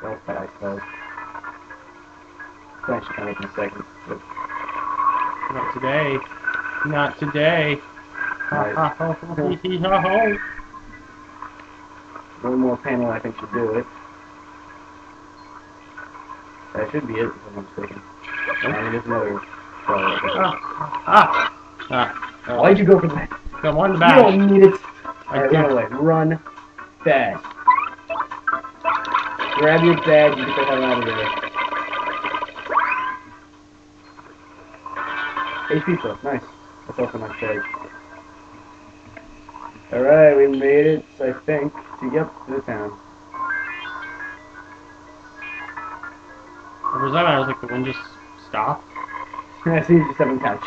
else that I said. So I should come up in a second. But Not today. Not today. Right. Ha ha ho hee hee ha ho. one more panel I think should do it. That should be it, if I'm not mistaken. I mean, there's another... Why'd you go for that? Come on, the You back. don't need it. I Alright, do. run away. Run fast. Grab your badge and get the hell out of there. HP plus, nice. That's also my badge. Alright, we made it, I think, to the town. For a second, I was like, the wind just stopped. I see you just haven't touched.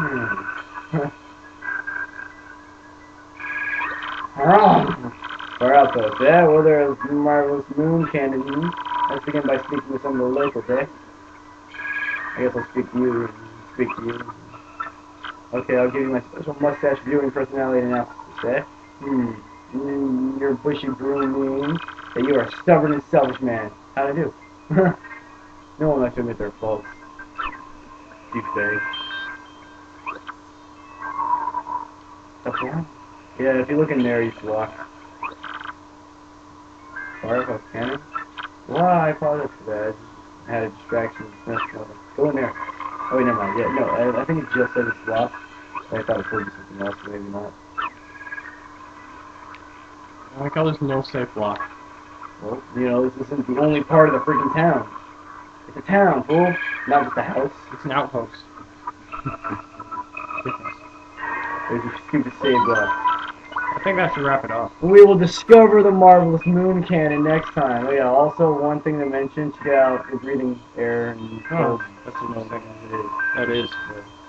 Far outpost. Yeah, well, there is marvelous moon cannon. Let's begin by speaking with some of the locals, eh? I guess I'll speak to you and speak to you. Okay, I'll give you my special mustache viewing personality analysis, eh? Your bushy broom means that you are a stubborn and selfish man. How'd I do? No one likes to admit their faults. You say. Up there? Yeah, if you look in there, you can walk. Firehouse cannon? Why, I apologize for that. I had a distraction. Go in there. Oh, wait, never mind. Yeah, no, I think it just said it's locked. I thought it told you something else, but maybe not. I like how there's no safe block. Well, you know, this isn't the only part of the freaking town. It's a town, fool. Not just a house. It's an outpost. There's your stupid save block. I think that should wrap it up. We will discover the marvelous moon cannon next time. Oh, yeah, also one thing to mention, check out the breathing air and cold. That's another thing. It is. That is. Yeah.